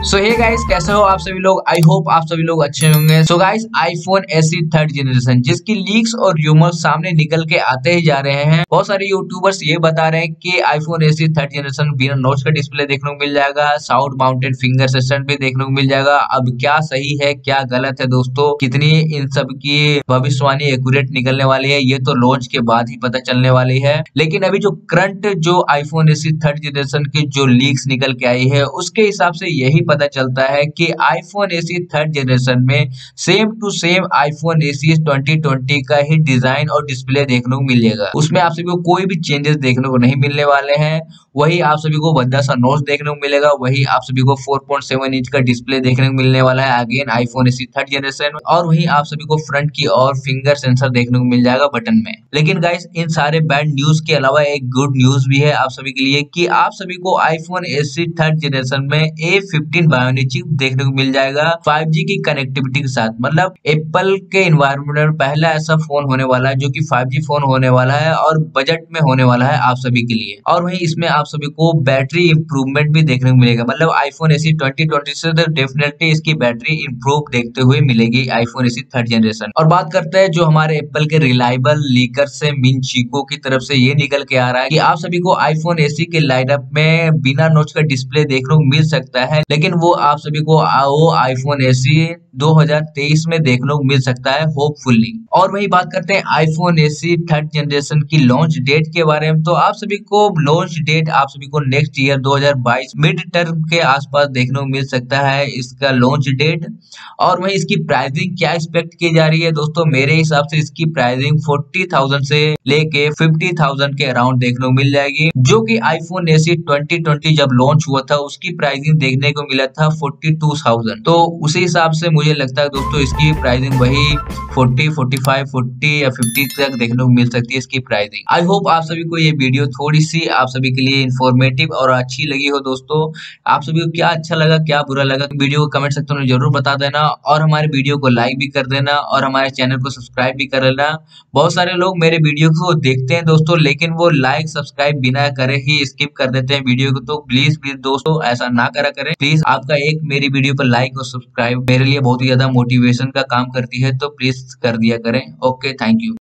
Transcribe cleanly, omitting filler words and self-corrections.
सो hey guys, कैसे हो आप सभी लोग। आई होप आप सभी लोग अच्छे होंगे। So guys, iPhone SE third generation जिसकी लीक्स और र्यूमर्स सामने निकल के आते ही जा रहे हैं। बहुत सारे यूट्यूबर्स ये बता रहे हैं कि आईफोन एसई थर्ड जनरेशन बिना नॉच का डिस्प्ले देखने को मिल जाएगा, साउंड माउंटेड फिंगर सिस्टम भी देखने को मिल जाएगा। अब क्या सही है क्या गलत है दोस्तों, कितनी इन सब की भविष्यवाणी एक्यूरेट निकलने वाली है, ये तो लॉन्च के बाद ही पता चलने वाली है। लेकिन अभी जो करंट जो आईफोन एसई थर्ड जनरेशन की जो लीक्स निकल के आई है उसके हिसाब से यही पता चलता है कि आईफोन एसई थर्ड जनरेशन में same to same iPhone SE 2020 का ही डिजाइन और डिस्प्ले देखने को मिलेगा। उसमें आप सभी को कोई भी चेंजेस देखने को नहीं मिलने वाले हैं। वही आप सभी को भद्दा सा नोच देखने को मिलेगा, वही आप सभी को 4.7 इंच का डिस्प्ले देखने को मिलने वाला है again iPhone SE third generation, और वही आप सभी को फ्रंट की और फिंगर सेंसर देखने को मिल जाएगा बटन में। लेकिन गाइस, इन सारे बैड न्यूज के अलावा एक गुड न्यूज भी है आप सभी के लिए कि आप सभी को आईफोन एसई थर्ड जनरेशन में A15 बायोनिक चिप देखने को मिल जाएगा 5G की कनेक्टिविटी के साथ। मतलब एप्पल के एनवायरनमेंट में पहला ऐसा फोन होने वाला है जो कि 5G फोन होने वाला है और बजट में होने वाला है आप सभी के लिए। और वहीं इसमें आप सभी को बैटरी इंप्रूवमेंट भी देखने को मिलेगा। मतलब आईफोन एसई 2020 से तो डेफिनेटली इसकी बैटरी इंप्रूव देखते हुए मिलेगी आईफोन एसई थर्ड जनरेशन। और बात करते हैं जो हमारे एप्पल के रिलायबल लीकर से मिन चीको की तरफ से ये निकल के आ रहा है कि आप सभी को आईफोन एसई के लाइनअप में बिना नोच का डिस्प्ले देखने को मिल सकता है, लेकिन वो आप सभी को वो आईफोन एसई 2023 में देखने को मिल सकता है होपफुली। और वही बात करते हैं आईफोन एसई थर्ड जनरेशन की लॉन्च डेट के बारे में, तो आप सभी को लॉन्च डेट आप सभी को नेक्स्ट ईयर 2022 मिड टर्म के आसपास देखने को मिल सकता है इसका लॉन्च डेट। और वही इसकी प्राइसिंग क्या एक्सपेक्ट की जा रही है दोस्तों, मेरे हिसाब से इसकी प्राइसिंग 40,000 से लेके 50,000 के अराउंड देखने को मिल जाएगी, जो कि आईफोन एसई 2020 जब लॉन्च हुआ था उसकी प्राइसिंग देखने को मिला था 42,000। तो उसी हिसाब से मुझे लगता है दोस्तों इसकी प्राइसिंग वही 40, 45, 40 या 50 तक देखने को मिल सकती है इसकी प्राइसिंग। आई होप आप सभी को ये वीडियो थोड़ी सी आप सभी के लिए इंफॉर्मेटिव और अच्छी लगी हो दोस्तों। आप सभी को क्या अच्छा लगा क्या बुरा लगा वीडियो को कमेंट सेक्शन में जरूर बता देना, और हमारे वीडियो को लाइक भी कर देना और हमारे चैनल को सब्सक्राइब भी कर लेना। बहुत सारे लोग मेरे वीडियो को देखते हैं दोस्तों, लेकिन वो लाइक सब्सक्राइब बिना करे ही स्किप कर देते हैं वीडियो को। तो प्लीज प्लीज दोस्तों ऐसा ना करा करें प्लीज। आपका एक मेरी वीडियो पर लाइक और सब्सक्राइब मेरे लिए बहुत ही ज्यादा मोटिवेशन का काम करती है, तो प्लीज कर दिया करें। Okay, thank you.